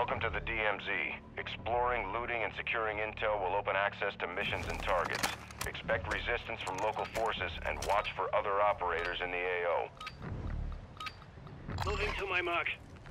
Welcome to the DMZ. Exploring, looting, and securing intel will open access to missions and targets. Expect resistance from local forces and watch for other operators in the AO. Moving to my mark.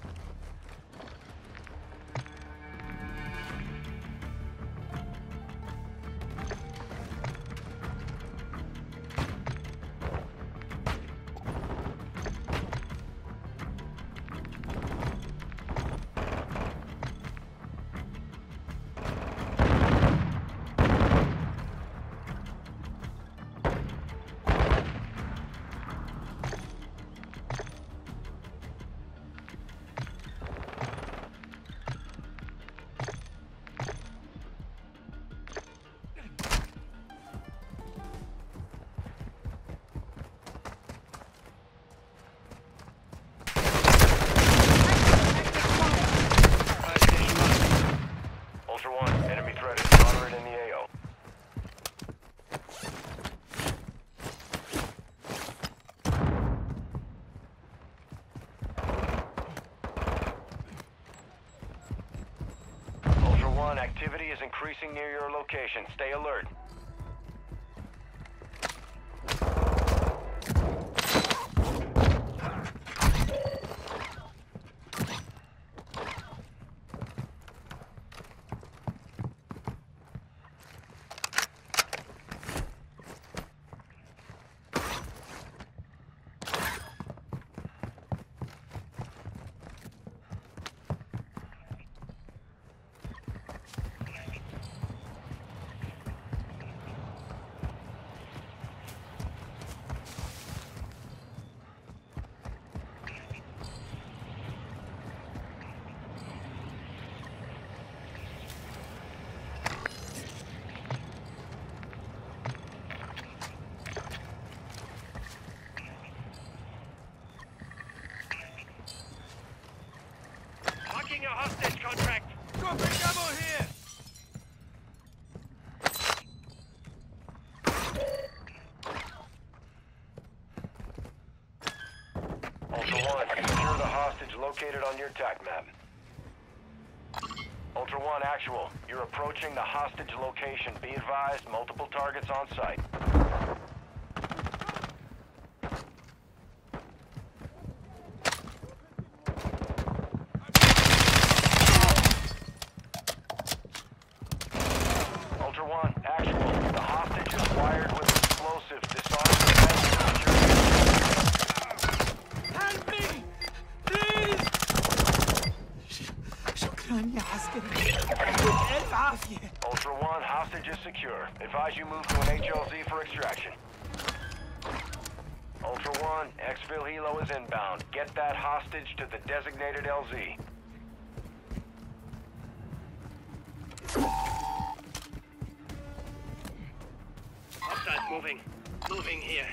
Activity is increasing near your location. Stay alert. A hostage contract. Dropping ammo here. Ultra One, secure the hostage located on your TAC map. Ultra One, actual. You're approaching the hostage location. Be advised, multiple targets on site. Ultra One, hostage is secure. Advise you move to an HLZ for extraction. Ultra One, exfil helo is inbound. Get that hostage to the designated LZ. Hostiles moving. Moving here.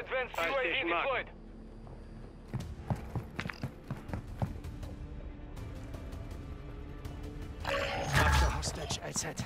advanced Fire UAV station marked. deployed. Capture hostage outside.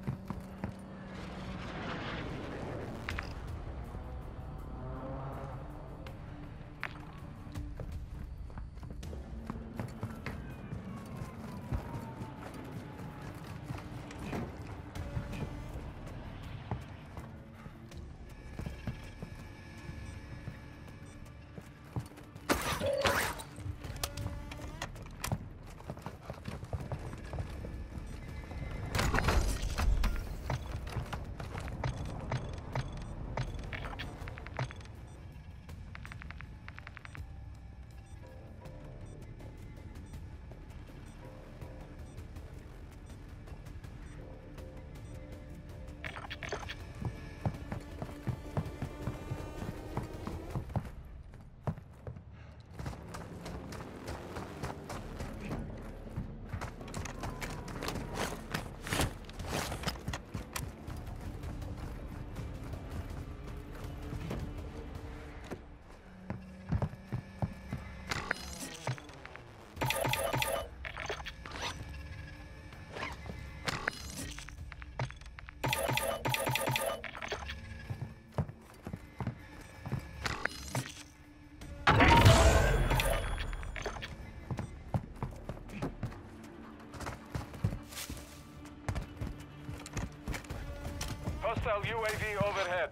Hostile UAV overhead.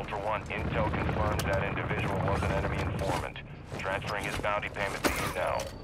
Intel confirms that individual was an enemy informant. Transferring his bounty payment to you now.